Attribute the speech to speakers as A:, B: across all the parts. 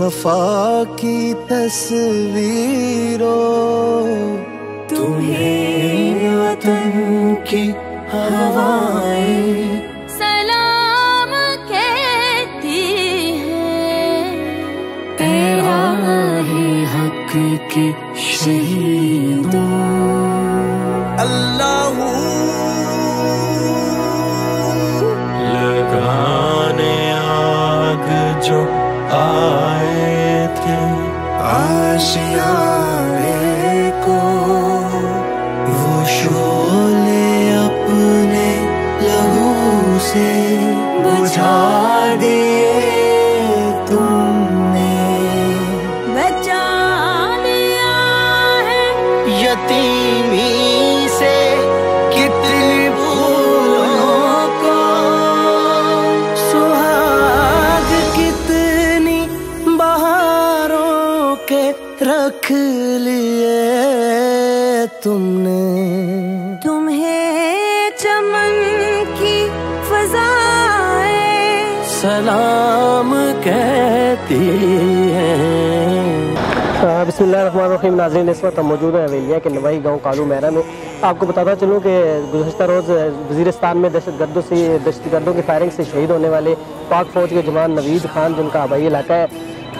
A: वफा की तस्वीरों, तुम्हें वतन की हवाएं
B: सलाम कहती हैं।
A: तेरा ही हक के शहीदों। अल्लाह लगाने आग जो आए थे आशियाने को, वो शोले अपने लहू से बुझा दिए तुमने।
B: बचा लिया है
A: यतीमी से कितनी भूलों को, सुहाग कितनी बहारों के रख लिए तुमने।
B: तुम्हें चमन की फज़ाएं
A: सलाम कहती हैं।
C: बिस्मिल्लाहिर्रहमानिर्रहीम। नाज़रीन, इस वक्त हम मौजूद हैं हवेलिया के नवाही गाँव कालू महरा में। आपको बताता चलूँ कि गुज़श्ता रोज़ वज़ीरिस्तान में दहशतगर्दों की फायरिंग से शहीद होने वाले पाक फ़ौज के जवान नवीद खान, जिनका आबाई इलाका है,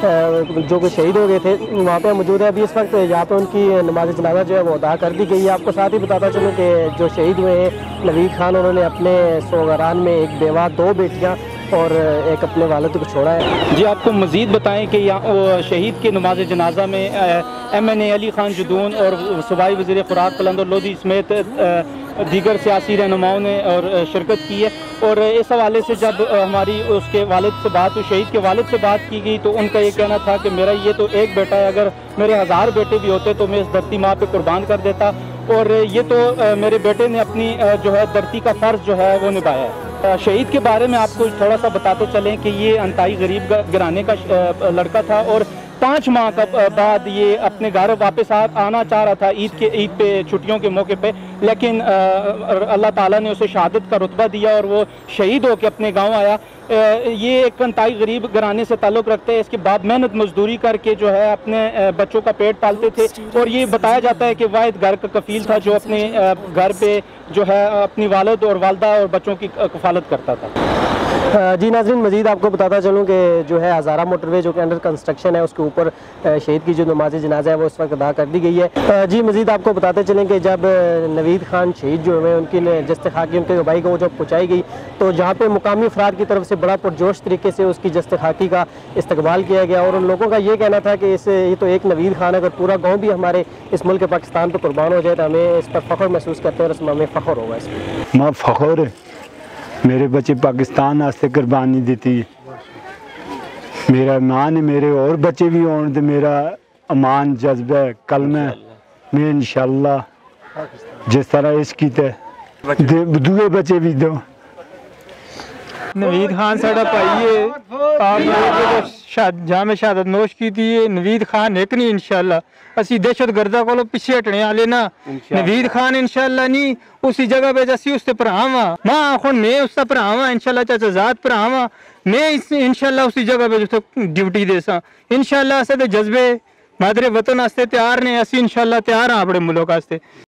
C: जो कि शहीद हो गए थे, वहाँ पे मौजूद है। अभी इस वक्त यहाँ पे उनकी नमाज जनाजा जो है वो अदा कर दी गई है। आपको साथ ही बताता चलूँ कि जो शहीद हुए हैं नवीद खान, उन्होंने अपने सोगरान में एक बेवा, 2 बेटियाँ और एक अपने वालिद को छोड़ा है।
D: जी, आपको मज़ीद बताएं कि यहाँ शहीद के नमाज जनाजा में MNA अली खान जदून और सूबाई वज़ीर खुराक कलंदर लोधी समेत दीगर सियासी रहनुमाओं ने और शिरकत की है। और इस हवाले से जब हमारी उसके वालिद से बात हुई, शहीद के वालिद से बात की गई, तो उनका ये कहना था कि मेरा ये तो एक बेटा है, अगर मेरे 1000 बेटे भी होते तो मैं इस धरती माँ पे कुर्बान कर देता, और ये तो मेरे बेटे ने अपनी जो है धरती का फ़र्ज जो है वो निभाया है। शहीद के बारे में आपको थोड़ा सा बताते चलें कि ये अंताई गरीब घराने का लड़का था, और 5 माह का बाद ये अपने घर वापस आना चाह रहा था ईद पे छुट्टियों के मौके पे, लेकिन अल्लाह ताला ने उसे शहादत का रुतबा दिया और वो शहीद होकर अपने गांव आया। ये एक अंताई गरीब घराने से ताल्लुक़ रखते हैं। इसके बाद मेहनत मजदूरी करके जो है अपने बच्चों का पेट पालते थे, और ये बताया जाता है कि वाहिद घर का कफील था जो अपने घर पे जो है अपनी वालिद और वालदा और बच्चों की कफालत करता था।
C: जी नाज़रीन, मज़ीद आपको बताता चलूँ कि जो है हज़ारा मोटरवे जो कि अंडर कंस्ट्रक्शन है, उसके ऊपर शहीद की जो नमाज जनाजा है वो इस वक्त अदा कर दी गई है। जी मज़ीद आपको बताते चलें कि जब नवीद खान शहीद जो हुए उनकी जस्ते-खाकी उनके आबाई को जब पहुँचाई गई, तो जहाँ पे मुकामी अफराद की तरफ से बड़ा पुरजोश तरीके से उसकी जस्ते-खाकी का इस्तकबाल किया गया, और उन लोगों का ये कहना था कि ये तो एक नवीद खान, अगर पूरा गाँव भी हमारे इस मुल्क पाकिस्तान पर कुर्बान हो जाए तो हमें इस पर फ़ख्र महसूस करते हैं और इसमें हमें फ़ख्र होगा। इसमें
E: मैं फ़ख्र है, मेरे बच्चे पाकिस्तान वास्ते कुर्बानी दी। मेरा मान है, मेरे और बच्चे भी होने तो मेरा अमान जज्बा है। कल मैं इंशाल्लाह जिस तरह इसकी दूए बच्चे भी दो।
F: नवीद खान साड़ा भाई है, आप जहाँ में शहादत नोश की थी। नवीद खान एक नहीं इंशाल्लाह, असी दहशत गर्दा को पिछे हटने वाले ना। नवीद खान इंशाल्लाह नहीं, उसी जगह पे जैसी उससे भरावा माँ आखिर मैं उसका भरावा इंशाल्लाह, चाचा जात भरावा मैं इंशाल्लाह उसी जगह पे जो ड्यूटी दे सा इंशाल्लाह। अस जज्बे मादरे वतन वास्ते तैयार ने, असी इंशाल्लाह तैयार हाँ अपने मुल्क वास्ते।